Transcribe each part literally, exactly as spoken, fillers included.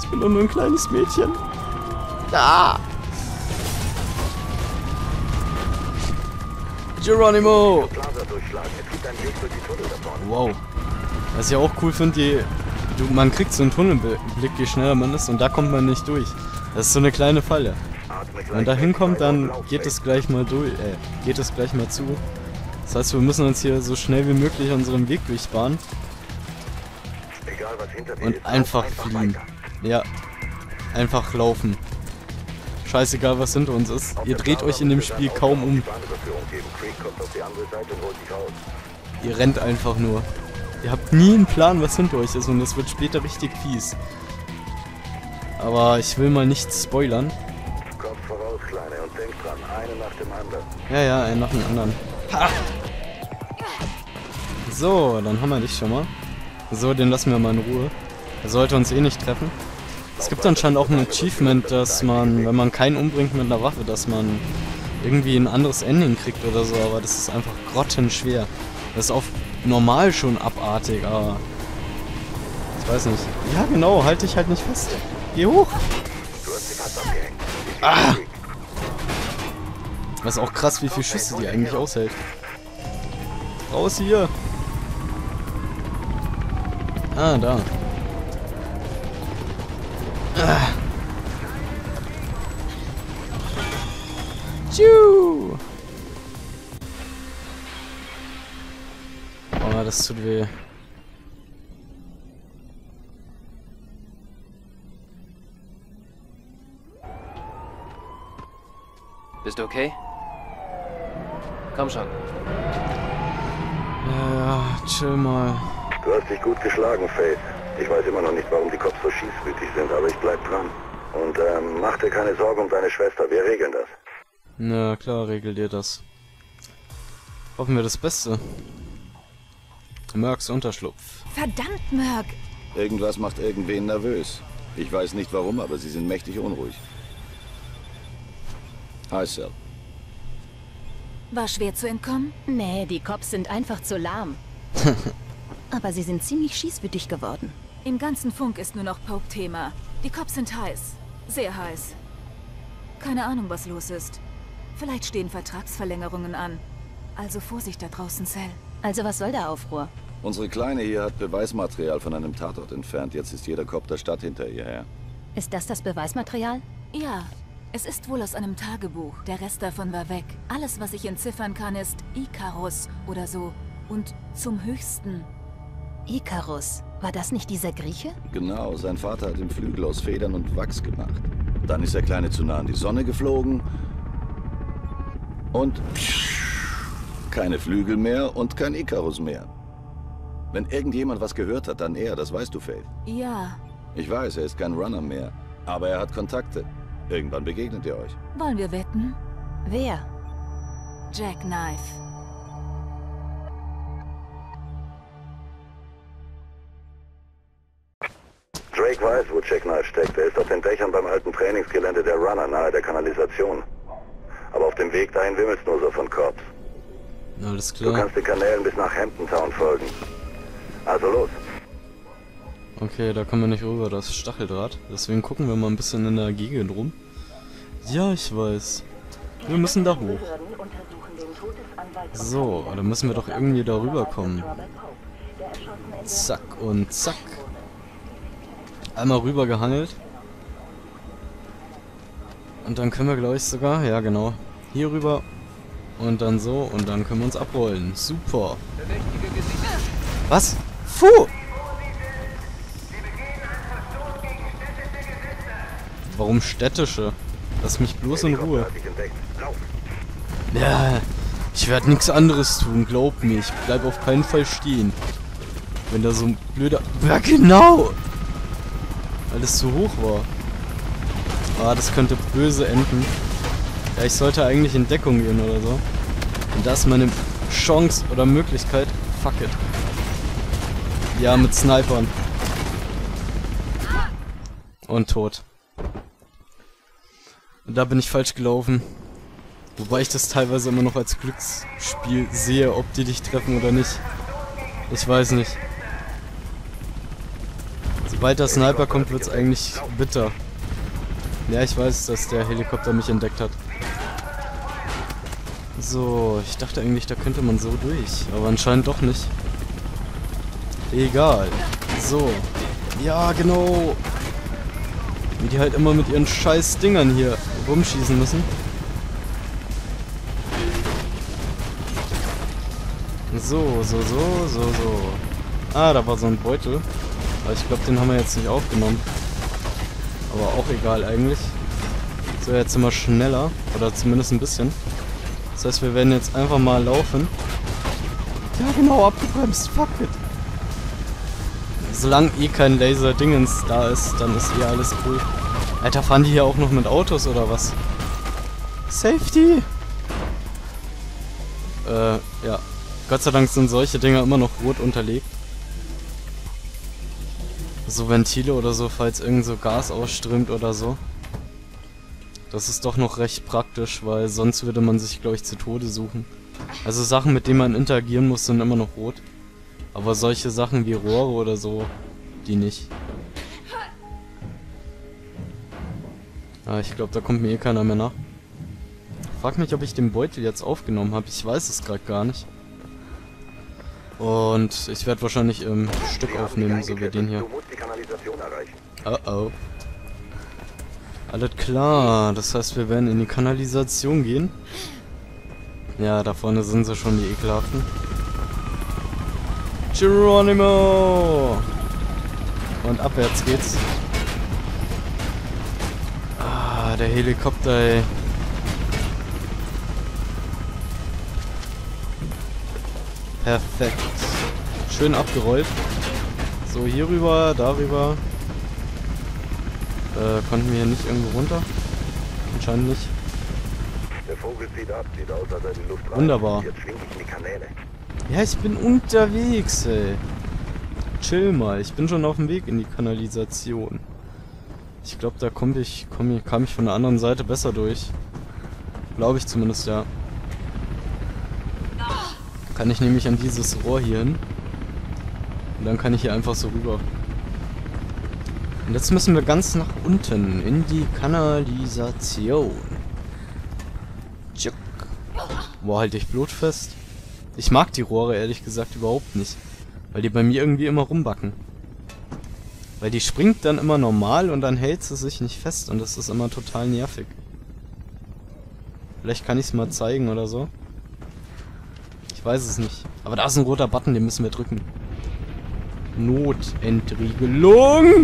Ich bin doch nur ein kleines Mädchen. Ah! Geronimo! Wow. Was ich auch cool finde, man kriegt so einen Tunnelblick, je schneller man ist, und da kommt man nicht durch. Das ist so eine kleine Falle. Wenn man da hinkommt, dann geht es gleich mal durch, äh, geht es gleich mal zu. Das heißt, wir müssen uns hier so schnell wie möglich unseren Weg durchbahnen. Und einfach fliehen. Ja. Einfach laufen. Scheißegal, was hinter uns ist. Ihr dreht euch in dem Spiel kaum um. Ihr rennt einfach nur. Ihr habt nie einen Plan, was hinter euch ist, und das wird später richtig fies. Aber ich will mal nichts spoilern. Ja, ja, einen nach dem anderen. Ha! So, dann haben wir dich schon mal. So, den lassen wir mal in Ruhe. Er sollte uns eh nicht treffen. Es gibt anscheinend auch ein Achievement, dass man, wenn man keinen umbringt mit einer Waffe, dass man irgendwie ein anderes Ending kriegt oder so, aber das ist einfach grottenschwer. Das ist auf normal schon abartig, aber ich weiß nicht. Ja genau, halt dich halt nicht fest. Geh hoch! Ah! Das ist auch krass, wie viele Schüsse die eigentlich aushält. Raus hier! Ah, da. Ah. Tschu. Oh, das tut weh. Bist du okay? Komm schon. Ja, chill mal. Du hast dich gut geschlagen, Faith. Ich weiß immer noch nicht, warum die Cops so schießwütig sind, aber ich bleib dran. Und ähm, mach dir keine Sorgen um deine Schwester, wir regeln das. Na klar, regelt ihr das. Hoffen wir das Beste. Merks Unterschlupf. Verdammt, Merk! Irgendwas macht irgendwen nervös. Ich weiß nicht warum, aber sie sind mächtig unruhig. Hi, Sal. War schwer zu entkommen? Nee, die Cops sind einfach zu lahm. Aber sie sind ziemlich schießwütig geworden. Im ganzen Funk ist nur noch Pope Thema. Die Cops sind heiß. Sehr heiß. Keine Ahnung, was los ist. Vielleicht stehen Vertragsverlängerungen an. Also Vorsicht da draußen, Sal. Also was soll der Aufruhr? Unsere Kleine hier hat Beweismaterial von einem Tatort entfernt. Jetzt ist jeder Cop der Stadt hinter ihr her. Ist das das Beweismaterial? Ja, es ist wohl aus einem Tagebuch. Der Rest davon war weg. Alles, was ich entziffern kann, ist Icarus oder so. Und zum Höchsten. Icarus. War das nicht dieser Grieche? Genau, sein Vater hat den Flügel aus Federn und Wachs gemacht. Dann ist der Kleine zu nah an die Sonne geflogen. Und keine Flügel mehr und kein Icarus mehr. Wenn irgendjemand was gehört hat, dann er, das weißt du, Faith. Ja. Ich weiß, er ist kein Runner mehr. Aber er hat Kontakte. Irgendwann begegnet ihr euch. Wollen wir wetten? Wer? Jackknife. Drake weiß, wo Jackknife steckt. Er ist auf den Dächern beim alten Trainingsgelände der Runner, nahe der Kanalisation. Aber auf dem Weg dahin wimmelt's nur so von Cops. Alles Du klar. kannst den Kanälen bis nach Hampton Town folgen. Also los. Okay, da kommen wir nicht rüber, das ist Stacheldraht. Deswegen gucken wir mal ein bisschen in der Gegend rum. Ja, ich weiß. Wir müssen da hoch. So, dann müssen wir doch irgendwie da rüber kommen. Zack und zack. Einmal rüber gehangelt. Und dann können wir, glaube ich, sogar, ja genau, hier rüber. Und dann so, und dann können wir uns abrollen. Super. Was? Puh! Warum städtische? Lass mich bloß in Ruhe. Ja, ich werde nichts anderes tun, glaub mir. Ich bleib auf keinen Fall stehen. Wenn da so ein blöder... Ja, genau! Weil es zu hoch war. Ah, das könnte böse enden. Ja, ich sollte eigentlich in Deckung gehen oder so. Und das ist meine Chance oder Möglichkeit. Fuck it. Ja, mit Snipern. Und tot. Und da bin ich falsch gelaufen. Wobei ich das teilweise immer noch als Glücksspiel sehe, ob die dich treffen oder nicht. Ich weiß nicht. Sobald der Sniper kommt, wird's eigentlich bitter. Ja, ich weiß, dass der Helikopter mich entdeckt hat. So, ich dachte eigentlich, da könnte man so durch. Aber anscheinend doch nicht. Egal. So. Ja, genau. Wie die halt immer mit ihren scheiß Dingern hier rumschießen müssen. So, so, so, so, so. Ah, da war so ein Beutel. Aber ich glaube, den haben wir jetzt nicht aufgenommen. Aber auch egal eigentlich. So, jetzt sind wir schneller. Oder zumindest ein bisschen. Das heißt, wir werden jetzt einfach mal laufen. Ja, genau, abgebremst. Fuck it. Solange eh kein Laser-Dingens da ist, dann ist eh alles cool. Alter, fahren die hier auch noch mit Autos oder was? Safety! Äh, ja. Gott sei Dank sind solche Dinger immer noch rot unterlegt. So Ventile oder so, falls irgend so Gas ausströmt oder so. Das ist doch noch recht praktisch, weil sonst würde man sich, glaube ich, zu Tode suchen. Also Sachen, mit denen man interagieren muss, sind immer noch rot. Aber solche Sachen wie Rohre oder so, die nicht. Ah, ich glaube, da kommt mir eh keiner mehr nach. Frag mich, ob ich den Beutel jetzt aufgenommen habe. Ich weiß es gerade gar nicht. Und ich werde wahrscheinlich im ähm, Stück aufnehmen, so wie den hier. Oh oh. Alles klar, das heißt, wir werden in die Kanalisation gehen. Ja, da vorne sind sie schon, die ekelhaften. Geronimo! Und abwärts geht's. Ah, der Helikopter, ey. Perfekt. Schön abgerollt. So, hier rüber, darüber. Äh, konnten wir hier nicht irgendwo runter? Anscheinend nicht. Der Vogel zieht ab, sieht aus, als er die Luft rein. Wunderbar. Jetzt schwing ich in die Kanäle. Ja, ich bin unterwegs, ey. Chill mal, ich bin schon auf dem Weg in die Kanalisation. Ich glaube, da komm ich, komm ich, kam ich von der anderen Seite besser durch. Glaube ich zumindest, ja. Kann ich nämlich an dieses Rohr hier hin. Und dann kann ich hier einfach so rüber. Und jetzt müssen wir ganz nach unten in die Kanalisation. Tschuck. Boah, halt dich blutfest. Ich mag die Rohre ehrlich gesagt überhaupt nicht. Weil die bei mir irgendwie immer rumbacken. Weil die springt dann immer normal und dann hält sie sich nicht fest. Und das ist immer total nervig. Vielleicht kann ich es mal zeigen oder so. Ich weiß es nicht. Aber da ist ein roter Button, den müssen wir drücken. Notentriegelung!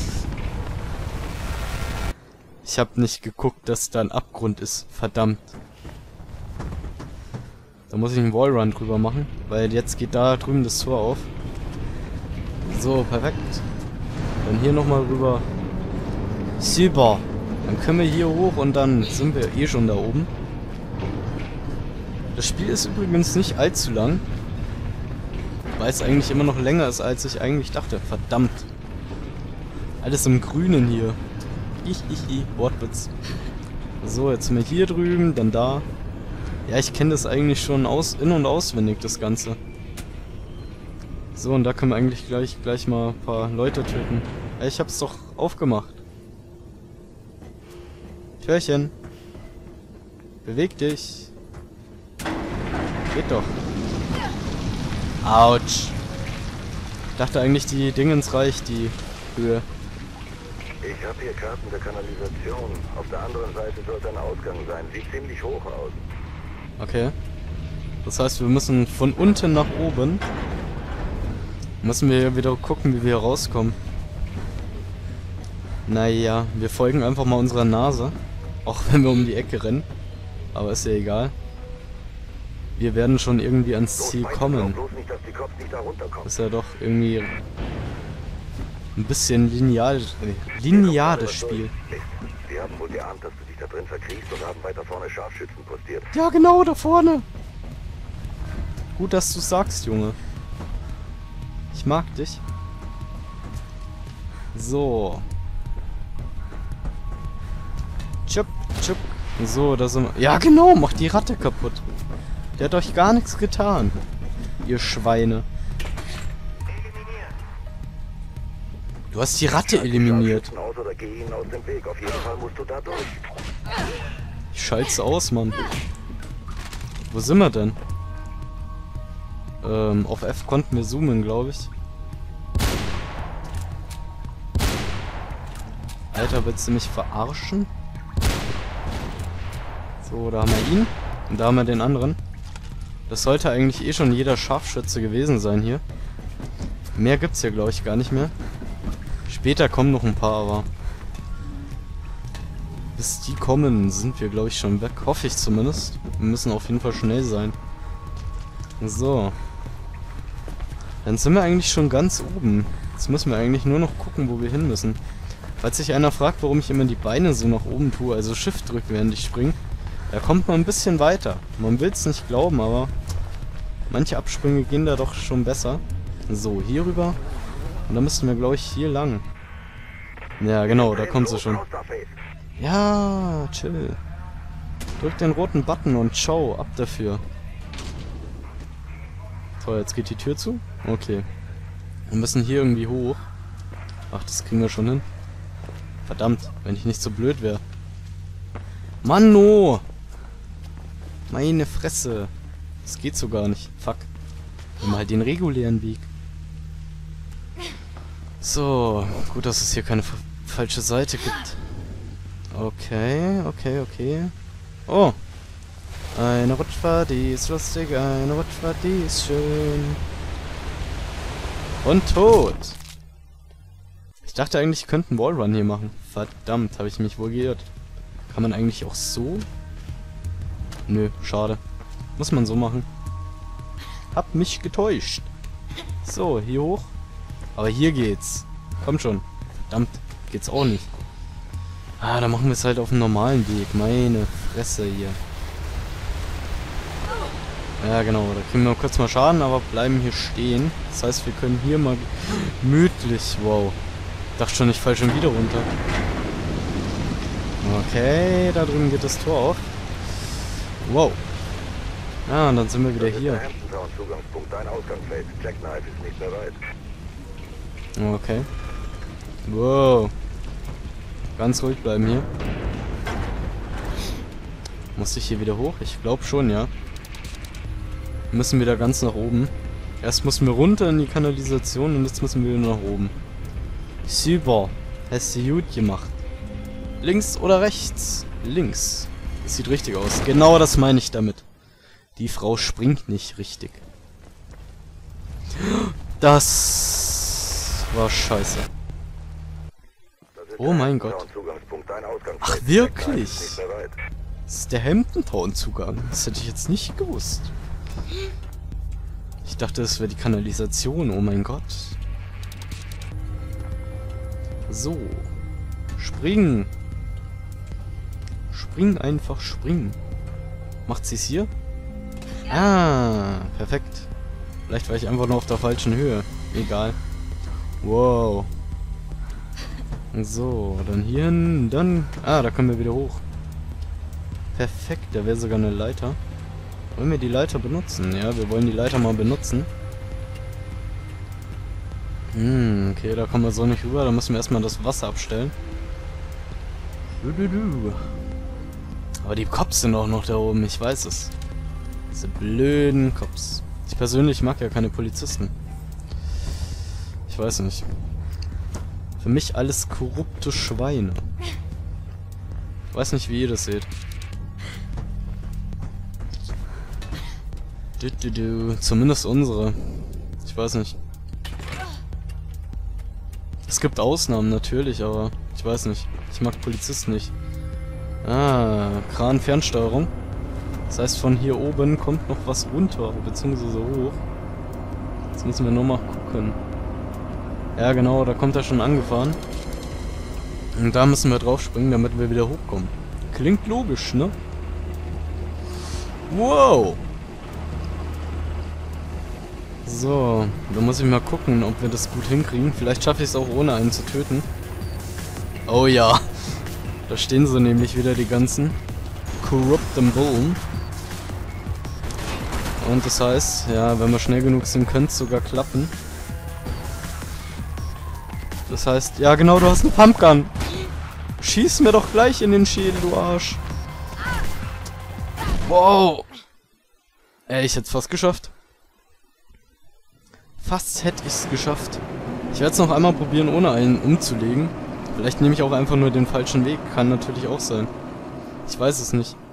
Ich habe nicht geguckt, dass da ein Abgrund ist. Verdammt. Da muss ich einen Wallrun drüber machen, weil jetzt geht da drüben das Tor auf. So, perfekt. Dann hier nochmal rüber. Super. Dann können wir hier hoch und dann sind wir eh schon da oben. Das Spiel ist übrigens nicht allzu lang. Weil es eigentlich immer noch länger ist, als ich eigentlich dachte. Verdammt. Alles im Grünen hier. Hihihi, Wortwitz. So, jetzt sind wir hier drüben, dann da. Ja, ich kenne das eigentlich schon aus, in- und auswendig, das Ganze. So, und da können wir eigentlich gleich, gleich mal ein paar Leute töten. Ja, ich hab's doch aufgemacht. Türchen. Beweg dich. Geht doch. Autsch. Ich dachte eigentlich, die Dingens reicht, die Höhe. Ich habe hier Karten der Kanalisation. Auf der anderen Seite sollte ein Ausgang sein. Sieht ziemlich hoch aus. Okay. Das heißt, wir müssen von unten nach oben. Müssen wir wieder gucken, wie wir hier rauskommen. Naja, wir folgen einfach mal unserer Nase. Auch wenn wir um die Ecke rennen. Aber ist ja egal. Wir werden schon irgendwie ans Ziel kommen. Ist ja doch irgendwie ein bisschen lineal, äh, lineares Spiel. Sie haben wohl geahnt, dass du dich da drin verkriechst und haben weiter vorne Scharfschützen postiert. Ja, genau, da vorne. Gut, dass du sagst, Junge. Ich mag dich. So. Tschüpp, tschüpp. So, da sind wir. Ja, genau, macht die Ratte kaputt. Der hat euch gar nichts getan. Ihr Schweine. Du hast die Ratte eliminiert. Aus oder geh ihnen aus dem Weg. Auf jeden Fall musst du da durch. Ich schalte aus, Mann. Wo sind wir denn? Ähm, auf F konnten wir zoomen, glaube ich. Alter, willst du mich verarschen? So, da haben wir ihn. Und da haben wir den anderen. Das sollte eigentlich eh schon jeder Scharfschütze gewesen sein hier. Mehr gibt's hier, glaube ich, gar nicht mehr. Später kommen noch ein paar, aber... bis die kommen, sind wir, glaube ich, schon weg. Hoffe ich zumindest. Wir müssen auf jeden Fall schnell sein. So. Dann sind wir eigentlich schon ganz oben. Jetzt müssen wir eigentlich nur noch gucken, wo wir hin müssen. Falls sich einer fragt, warum ich immer die Beine so nach oben tue, also Shift drücke, während ich springe, da kommt man ein bisschen weiter. Man will es nicht glauben, aber manche Absprünge gehen da doch schon besser. So, hier rüber. Und dann müssten wir, glaube ich, hier lang. Ja, genau, da kommt sie schon. Ja, chill. Drück den roten Button und ciao, ab dafür. Toll, jetzt geht die Tür zu. Okay. Wir müssen hier irgendwie hoch. Ach, das kriegen wir schon hin. Verdammt, wenn ich nicht so blöd wäre. Mann, no! Meine Fresse. Das geht so gar nicht. Fuck. Nimm mal den regulären Weg. So, gut, dass es hier keine falsche Seite gibt. Okay, okay, okay. Oh! Eine Rutschfahrt, die ist lustig, eine Rutschfahrt, die ist schön. Und tot! Ich dachte eigentlich, ich könnte einen Wallrun hier machen. Verdammt, habe ich mich wohl geirrt. Kann man eigentlich auch so? Nö, schade. Muss man so machen. Hab mich getäuscht. So, hier hoch. Aber hier geht's. Komm schon. Verdammt, geht's auch nicht. Ah, dann machen wir es halt auf dem normalen Weg. Meine Fresse hier. Ja, genau. Da kriegen wir kurz mal Schaden, aber bleiben hier stehen. Das heißt, wir können hier mal gemütlich... Wow. Ich dachte schon, ich falle schon wieder runter. Okay, da drüben geht das Tor auf. Wow. Ja, und dann sind wir wieder hier. Okay. Wow. Ganz ruhig bleiben hier. Muss ich hier wieder hoch? Ich glaube schon, ja. Wir müssen wieder ganz nach oben. Erst mussten wir runter in die Kanalisation und jetzt müssen wir wieder nach oben. Super. Hast du gut gemacht. Links oder rechts? Links. Das sieht richtig aus. Genau das meine ich damit. Die Frau springt nicht richtig. Das war scheiße. Oh mein Gott. Ach wirklich? Das ist der Hampton-Town-Zugang. Das hätte ich jetzt nicht gewusst. Ich dachte, das wäre die Kanalisation. Oh mein Gott. So. Springen. Spring einfach, springen. Macht sie es hier? Ah, perfekt. Vielleicht war ich einfach nur auf der falschen Höhe. Egal. Wow. So, dann hier hin, dann... Ah, da können wir wieder hoch. Perfekt, da wäre sogar eine Leiter. Wollen wir die Leiter benutzen? Ja, wir wollen die Leiter mal benutzen. Hm, okay, da kommen wir so nicht rüber. Da müssen wir erstmal das Wasser abstellen. Aber die Cops sind auch noch da oben, ich weiß es. Diese blöden Cops. Ich persönlich mag ja keine Polizisten. Ich weiß nicht. Für mich alles korrupte Schweine. Ich weiß nicht, wie ihr das seht. Du, du, du. Zumindest unsere. Ich weiß nicht. Es gibt Ausnahmen natürlich, aber ich weiß nicht. Ich mag Polizisten nicht. Ah, Kran-Fernsteuerung. Das heißt, von hier oben kommt noch was runter, beziehungsweise hoch. Jetzt müssen wir nur mal gucken. Ja genau, da kommt er schon angefahren. Und da müssen wir drauf springen, damit wir wieder hochkommen. Klingt logisch, ne? Wow! So, da muss ich mal gucken, ob wir das gut hinkriegen. Vielleicht schaffe ich es auch ohne einen zu töten. Oh ja. Da stehen sie nämlich wieder, die ganzen Corrupten Bullen. Und das heißt, ja, wenn wir schnell genug sind, könnte es sogar klappen. Das heißt, ja genau, du hast eine Pumpgun. Schieß mir doch gleich in den Schädel, du Arsch. Wow. Ey, ich hätte es fast geschafft. Fast hätte ich es geschafft. Ich werde es noch einmal probieren, ohne einen umzulegen. Vielleicht nehme ich auch einfach nur den falschen Weg. Kann natürlich auch sein. Ich weiß es nicht.